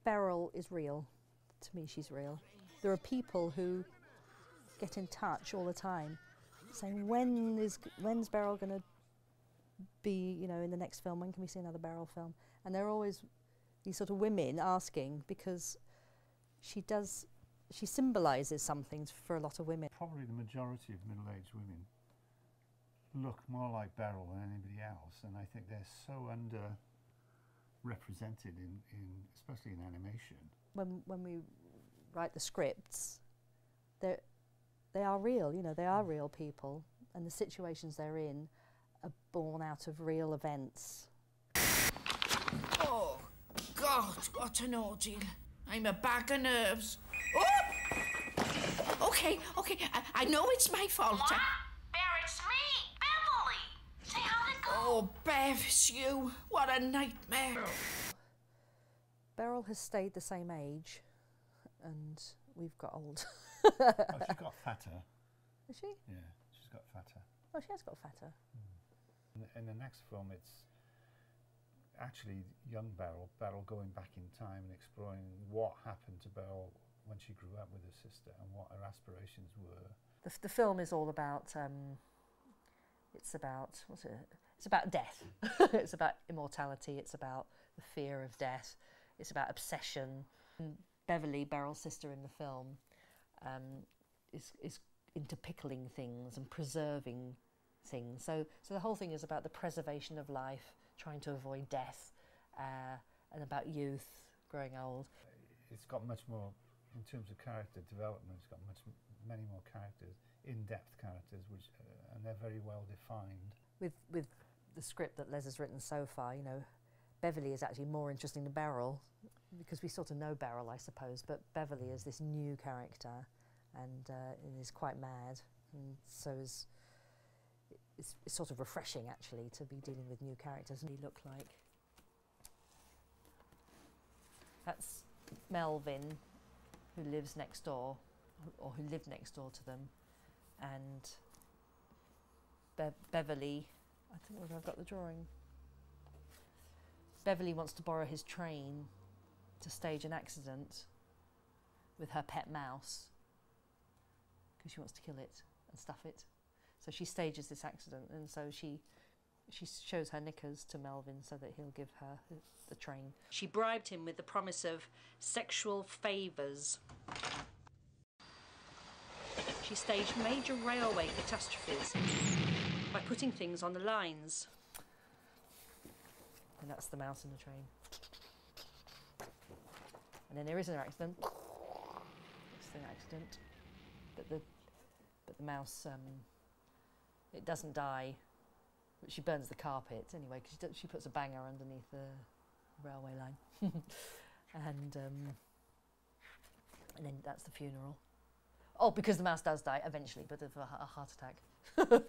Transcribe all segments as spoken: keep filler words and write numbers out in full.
Beryl is real. To me, she's real. There are people who get in touch all the time, saying, "When is when's Beryl going to be, you know, in the next film? When can we see another Beryl film?" And there are always these sort of women asking, because she does, she symbolises something for a lot of women. Probably the majority of middle-aged women look more like Beryl than anybody else, and I think they're so underrepresented in, in especially in animation. When when we write the scripts, they they are real. You know, they are real people, and the situations they're in are born out of real events. Oh God, what an ordeal! I'm a bag of nerves. Oh! Okay, okay, I, I know it's my fault. What? Bear, it's me, Beverly. Say how'd it go? Oh, Bev, it's you. What a nightmare. Beryl has stayed the same age, and we've got old. Oh, she got fatter. Is she? Yeah, she's got fatter. Oh, she has got fatter. Mm. In, in the next film, it's actually young Beryl, Beryl going back in time and exploring what happened to Beryl when she grew up with her sister and what her aspirations were. The, the film is all about, um, it's about, what's it? It's about death. It's about immortality. It's about the fear of death. It's about obsession. And Beverly, Beryl's sister in the film, um, is, is into pickling things and preserving things. So, so the whole thing is about the preservation of life, trying to avoid death, uh, and about youth, growing old. It's got much more, in terms of character development, it's got much, many more characters, in-depth characters, which, uh, and they're very well defined. With, with the script that Les has written so far, you know, Beverly is actually more interesting than Beryl, because we sort of know Beryl, I suppose, but Beverly is this new character, and, uh, and is quite mad, and so is, it's, it's sort of refreshing actually to be dealing with new characters. And they look like, that's Melvin, who lives next door, or who lived next door to them, and Be Beverly, I think whether I've got the drawing. Beverly wants to borrow his train to stage an accident with her pet mouse, because she wants to kill it and stuff it. So she stages this accident, and so she she shows her knickers to Melvin so that he'll give her the train. She bribed him with the promise of sexual favours. She staged major railway catastrophes by putting things on the lines. And that's the mouse in the train. And then there is an accident. It's an accident, but the but the mouse um, it doesn't die, but she burns the carpet anyway, because she, does, she puts a banger underneath the railway line. and um, and then that's the funeral. Oh, because the mouse does die eventually, but of a, a heart attack.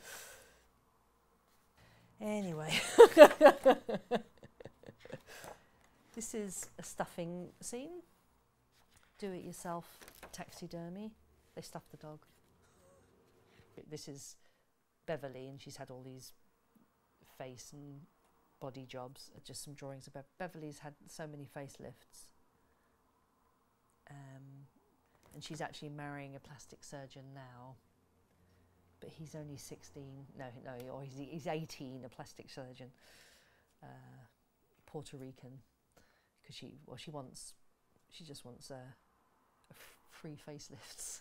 Anyway. This is a stuffing scene. Do-it-yourself taxidermy. They stuffed the dog. This is Beverly, and she's had all these face and body jobs. Just some drawings of Be Beverly's had so many facelifts. Um, and she's actually marrying a plastic surgeon now. But he's only sixteen. No, no, or he's, he's eighteen, a plastic surgeon. Uh, Puerto Rican. Because she, well, she wants, she just wants uh, a f free facelifts.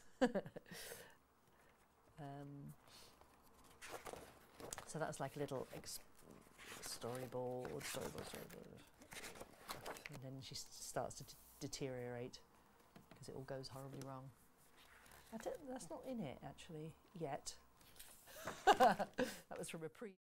um, so that's like a little ex storyboard, storyboard, storyboard. And then she starts to d deteriorate because it all goes horribly wrong. I don't, that's not in it actually yet. That was from a pre.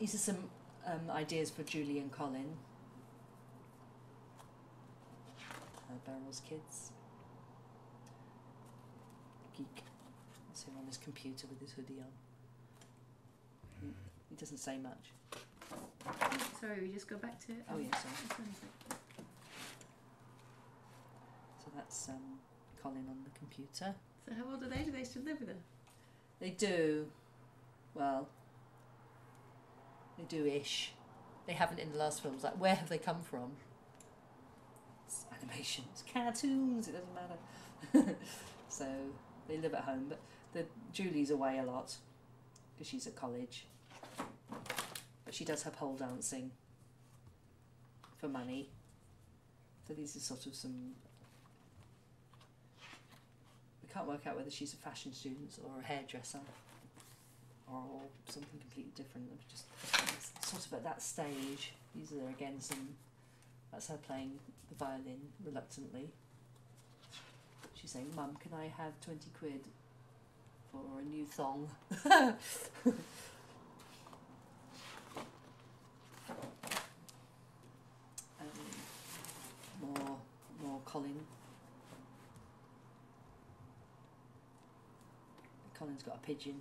These are some um, ideas for Julie and Colin. Uh, Beryl's kids. Geek. That's him on his computer with his hoodie on. He, he doesn't say much. Sorry, we just go back to it. Oh yeah, sorry. This one's like- So that's um, Colin on the computer. So how old are they? Do they still live with her? They do. Well, they do-ish. They haven't in the last films. Like, where have they come from? It's animations, cartoons. It doesn't matter. So they live at home, but the Julie's away a lot because she's at college. But she does her pole dancing for money. So these are sort of some. We can't work out whether she's a fashion student or a hairdresser or something completely different. It was just sort of at that stage. These are again some. That's her playing the violin reluctantly. She's saying, "Mum, can I have twenty quid for a new thong?" um, more, more Colin. Colin's got a pigeon.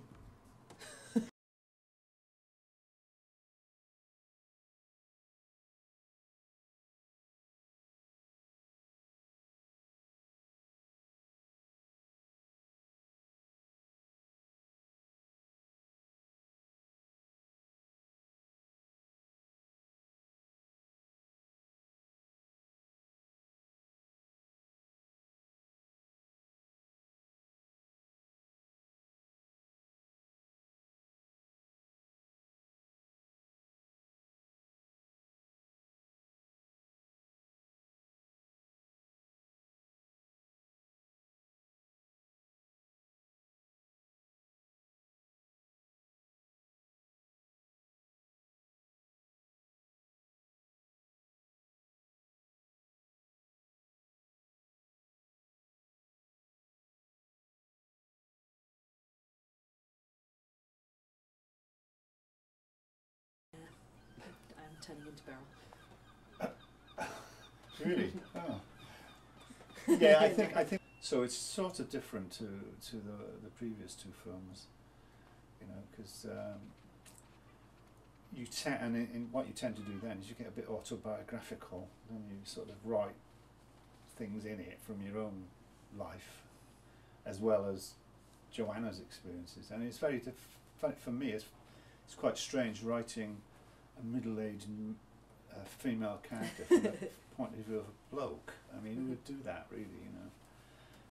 I'm turning into Beryl. Really? Oh. Yeah, I think I think so. It's sort of different to to the the previous two films, you know, because um, you tend and in, in what you tend to do then is you get a bit autobiographical, then you sort of write things in it from your own life, as well as Joanna's experiences, and it's very diff- for me. It's it's quite strange writing a middle-aged uh, female character from the point of view of a bloke. I mean, who would do that, really, you know?